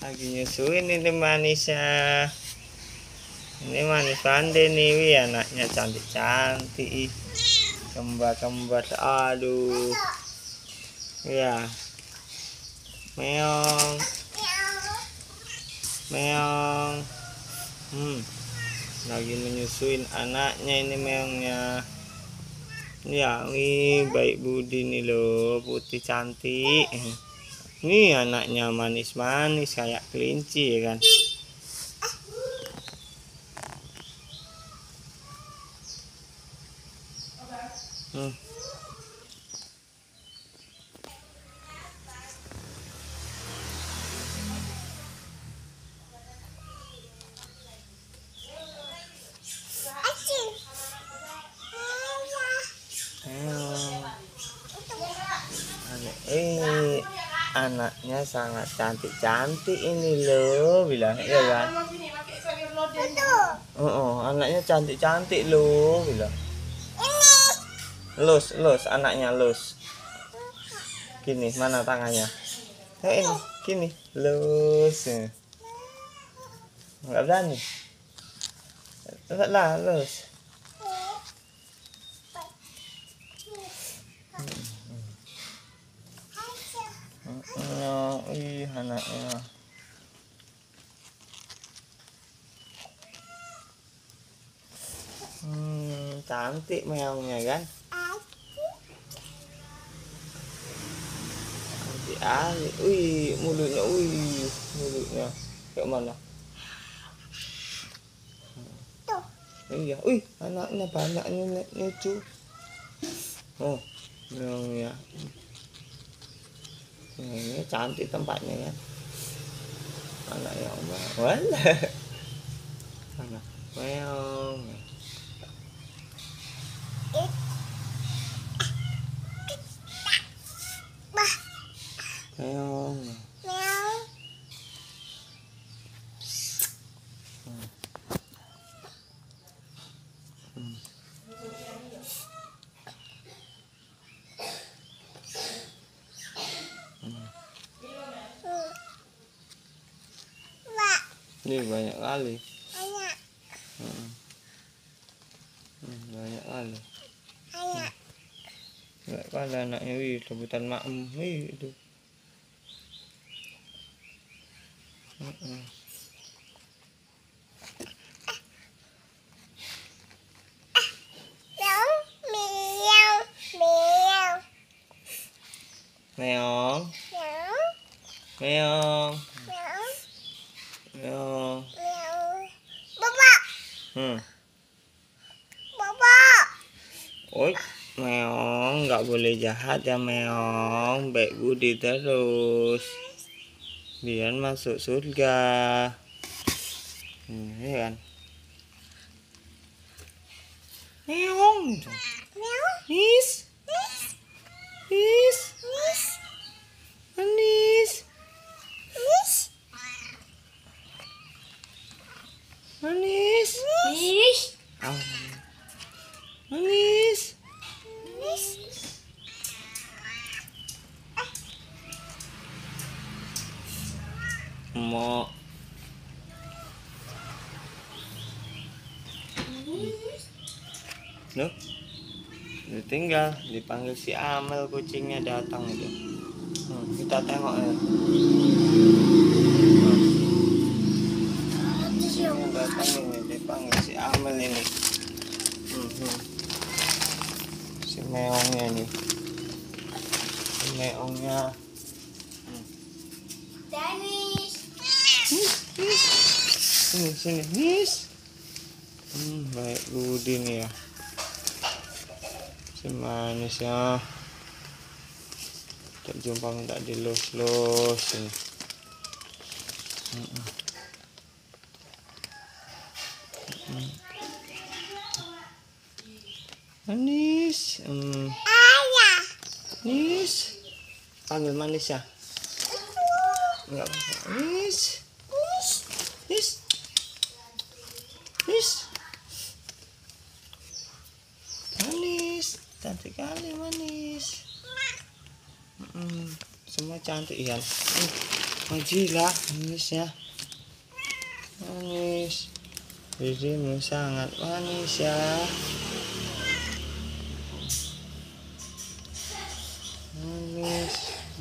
Lagi nyusuin ini manisnya. Ini manis pandai nih, wih, anaknya cantik-cantik. Kembar-kembar, aduh. Ya. Meong. Meong. Lagi menyusuin anaknya ini meongnya. Ya, wih, baik budi nih loh, putih cantik. Ini anaknya manis-manis kayak kelinci ya kan. Ini anaknya sangat cantik-cantik ini loh, bilang ya kan. Anaknya cantik-cantik loh, bilang. Lus, anaknya lus. Gini, mana tangannya? Ini, gini, lus. Enggak berani. Lah, lus. Ih, anaknya. Cantik meongnya kan? Cantik ali. Wih, mulutnya, mulutnya. Kayak mana? Tuh. Iya, wih, anaknya banyaknya lucu. Oh, meongnya. Ini cantik tempatnya kan. Anak yang wala. Anak meong. Meong. Ini banyak kali. Banyak kali. Banyak kali anaknya, wih, rebutan maem, wih itu. Meong. Meong. Meong. Bapak. Bapak. Oi, meong, nggak boleh jahat ya meong, baik budi terus, biar masuk surga. Ini kan. Meong. Nis. Nis. Manis. Manis. Manis. Mau. Loh, ditinggal, dipanggil si Amel, kucingnya datang itu. Kita tengok ya. Kucingnya datang ini, dipanggil si Amel ini. Si meongnya ini. Si meongnya. Danis. Sini, Nis. Baik budi nih ya. Si manis ya. Tak jumpa minta dilus-lus ini. Manis. Ayah. Nis. Panggil manis ya. Enggak apa-apa. Nis. Nis. Nis. Manis. Cantik kali manis. Semua cantik Ian. Majilah, manis ya. Manis. Dirimu sangat manis ya. Manis.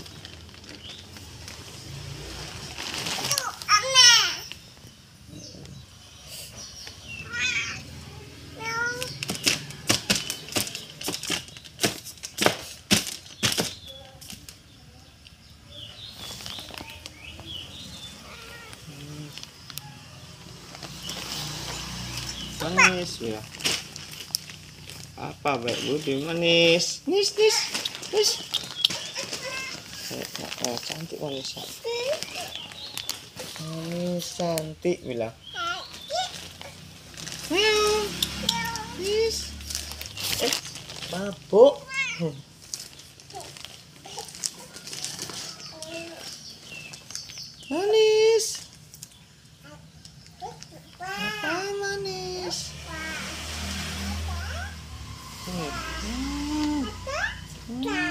Manis ya. Apa baik budi manis. Nis. Cantik manis. Manis cantik bilang. Nis. Mabuk. Manis. Apa manis? Papa.